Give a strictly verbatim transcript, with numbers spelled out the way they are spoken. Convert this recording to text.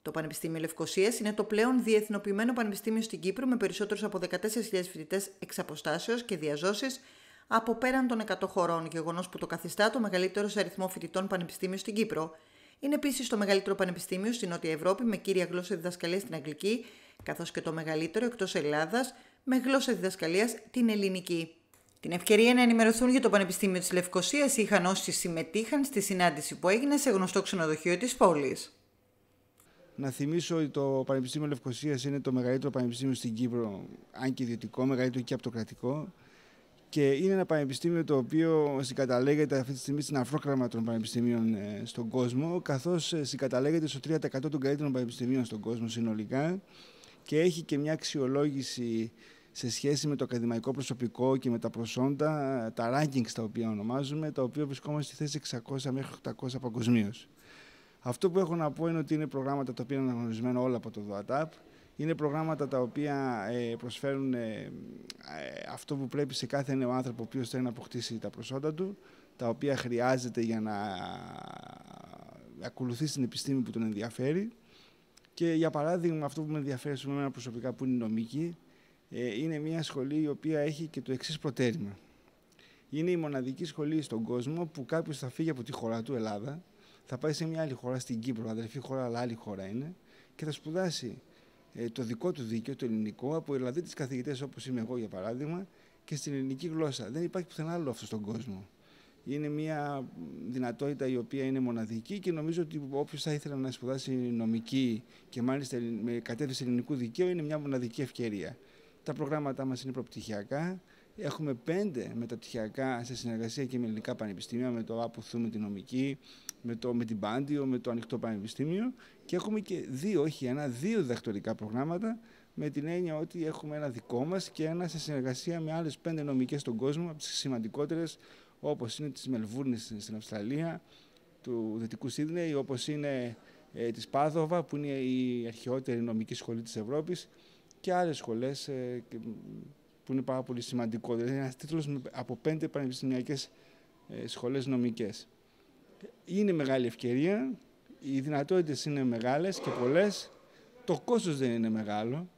Το Πανεπιστήμιο Λευκωσίας είναι το πλέον διεθνοποιημένο πανεπιστήμιο στην Κύπρο με περισσότερους από δεκατέσσερις χιλιάδες φοιτητές εξ αποστάσεως και διαζώσεις από πέραν των εκατό χωρών, γεγονός που το καθιστά το μεγαλύτερο σε αριθμό φοιτητών πανεπιστήμιο στην Κύπρο. Είναι επίσης το μεγαλύτερο πανεπιστήμιο στην Νότια Ευρώπη με κύρια γλώσσα διδασκαλίας την αγγλική, καθώς και το μεγαλύτερο εκτός Ελλάδας με γλώσσα διδασκαλίας την ελληνική. Την ευκαιρία να ενημερωθούν για το Πανεπιστήμιο της Λευκωσίας είχαν όσοι συμμετείχαν στη συνάντηση που έγινε σε γνωστό ξενοδοχείο της πόλης. Να θυμίσω ότι το Πανεπιστήμιο Λευκωσίας είναι το μεγαλύτερο πανεπιστήμιο στην Κύπρο, αν και ιδιωτικό, μεγαλύτερο και από το κρατικό. Και είναι ένα πανεπιστήμιο το οποίο συγκαταλέγεται αυτή τη στιγμή στην αφρόκραμα των πανεπιστημίων στον κόσμο, καθώς συγκαταλέγεται στο τρία τοις εκατό των καλύτερων πανεπιστημίων στον κόσμο συνολικά και έχει και μια αξιολόγηση σε σχέση με το ακαδημαϊκό προσωπικό και με τα προσόντα, τα rankings τα οποία ονομάζουμε, τα οποία βρισκόμαστε στη θέση εξακόσια μέχρι οκτακόσια παγκοσμίως. Αυτό που έχω να πω είναι ότι είναι προγράμματα τα οποία είναι αναγνωρισμένα όλα από το ΔΟΑΤΑΠ. Είναι προγράμματα τα οποία προσφέρουν αυτό που πρέπει σε κάθε νέο άνθρωπο ο οποίος θέλει να αποκτήσει τα προσόντα του, τα οποία χρειάζεται για να ακολουθήσει την επιστήμη που τον ενδιαφέρει. Και για παράδειγμα, αυτό που με ενδιαφέρει σε μένα προσωπικά, που είναι η νομική, είναι μια σχολή η οποία έχει και το εξής προτέρημα. Είναι η μοναδική σχολή στον κόσμο που κάποιος θα φύγει από τη χώρα του, Ελλάδα, θα πάει σε μια άλλη χώρα, στην Κύπρο, αδερφή χώρα, αλλά άλλη χώρα είναι, και θα σπουδάσει το δικό του δίκαιο, το ελληνικό, από Ιρλανδίτες καθηγητές όπως είμαι εγώ για παράδειγμα, και στην ελληνική γλώσσα. Δεν υπάρχει πουθενά άλλο αυτό στον κόσμο. Είναι μια δυνατότητα η οποία είναι μοναδική και νομίζω ότι όποιος θα ήθελε να σπουδάσει νομική και μάλιστα με κατεύθυνση ελληνικού δικαίου είναι μια μοναδική ευκαιρία. Τα προγράμματά μας είναι προπτυχιακά. Έχουμε πέντε μεταπτυχιακά σε συνεργασία και με ελληνικά πανεπιστήμια, με το ΑΠΟΘΟΥ, με την νομική, με, το, με την Πάντιο, με το Ανοιχτό Πανεπιστήμιο, και έχουμε και δύο, όχι ένα, δύο διδακτορικά προγράμματα, με την έννοια ότι έχουμε ένα δικό μας και ένα σε συνεργασία με άλλες πέντε νομικές στον κόσμο, από τις σημαντικότερες, όπως είναι της Μελβούρνης στην Αυστραλία, του Δυτικού Σίδνεϊ, όπως είναι ε, της Πάδοβα, που είναι η αρχαιότερη νομική σχολή της Ευρώπης, και άλλες σχολές ε, και, που είναι πάρα πολύ σημαντικό. Δηλαδή, ένας τίτλος από πέντε πανεπιστημιακές ε, σχολές νομικές. Είναι μεγάλη ευκαιρία, οι δυνατότητες είναι μεγάλες και πολλές, το κόστος δεν είναι μεγάλο.